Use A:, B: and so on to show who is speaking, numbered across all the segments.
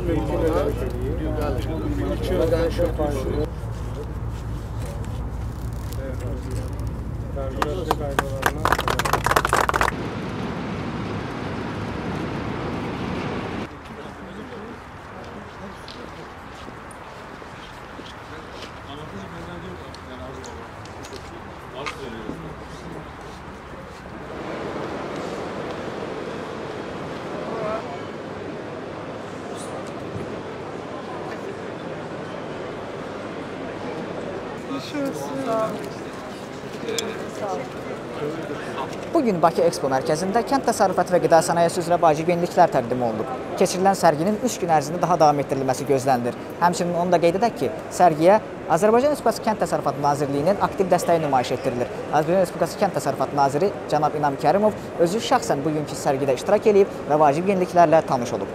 A: Bugün Bakı Expo mərkəzində kənd təsərrüfatı və qida sənayesi üzrə vacib yeniliklər təqdim olunub. Keçirilən sərginin 3 gün ərzində daha davam etdirilməsi gözlənilir. Həmçinin onu da qeyd edək ki, sərgiyə Azərbaycan Respublikası Kənd Təsərrüfatı Nazirliyinin aktiv dəstəyi nümayiş etdirilir. Azərbaycan Respublikası Kənd Təsərrüfatı Naziri cənab İnam Kərimov özü şəxsən bugünkü sərgidə iştirak edib və vacib yeniliklərlə tanış olub.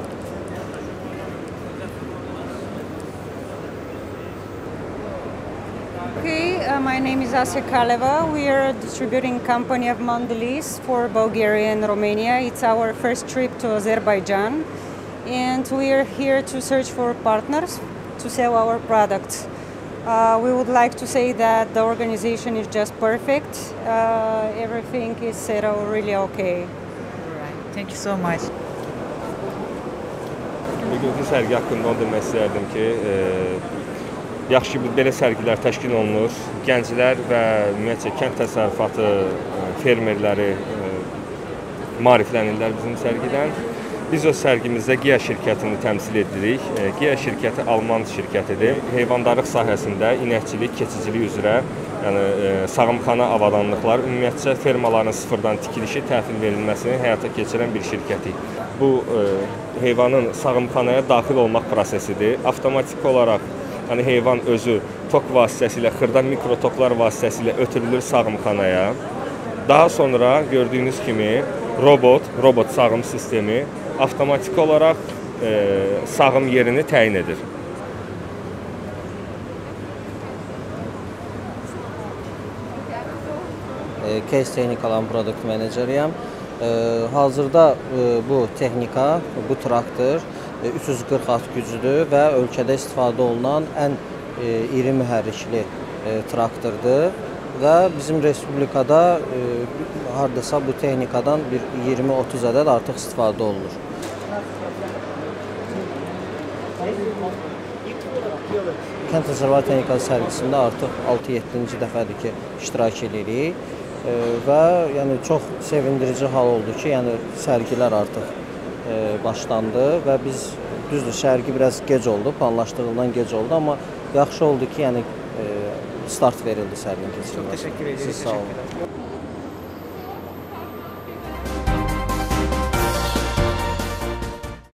B: My name is Asya Kaleva. We are a distributing company of Mondelez for Bulgaria and Romania. It's our first trip to Azerbaijan, and we are here to search for partners to sell our products. We would like to say that the organization is just perfect. Everything is settled really okay.
A: Right. Thank you so much.
C: Bugünkü sərgi haqqında onu demək istərdim ki, yaxşı ki, belə sərgilər təşkil olunur. Gənclər və ümumiyyətcə kənd təsərrüfatı fermerləri maariflənirlər bizim sərgidən. Biz o sərgimizdə GİA şirkətini təmsil edirik. GİA şirkəti Alman şirkətidir. Heyvandarlıq sahəsində inəkçilik, keçicilik üzrə, yəni sağımxana avadanlıqlar, ümumiyyətcə fermaların sıfırdan tikilişi, təhvil verilməsini həyata keçirən bir şirkətik. Bu heyvanın sağımxanaya daxil olmaq prosesidir. Avtomatik olaraq yəni heyvan özü tok vasitəsilə, xırda mikrotoklar vasitəsilə ötürülür sağımxanaya. Daha sonra gördüyünüz kimi robot sağım sistemi avtomatik olaraq sağım yerini təyin edir.
D: Case Technical Product Manageriyəm. Hazırda bu texnika, bu traktor 340 at güclüdür və ölkədə istifadə olunan ən iri mühərrikli traktordur və bizim respublikada hardasa bu texnikadan bir 20-30 ədəd artıq istifadə olunur. Kənd təsərrüfatı texnikası sərgisində artıq 6-7-ci dəfədir ki, iştirak edirik və yəni çox sevindirici hal oldu ki, yəni sərgilər artıq başlandı və biz düzdür, sərgi biraz gec oldu, planlaşdırılan gec oldu, amma yaxşı oldu ki, yəni start verildi sərginin keçirilməsi.
A: Çox təşəkkür edirik.
D: Siz sağ olun.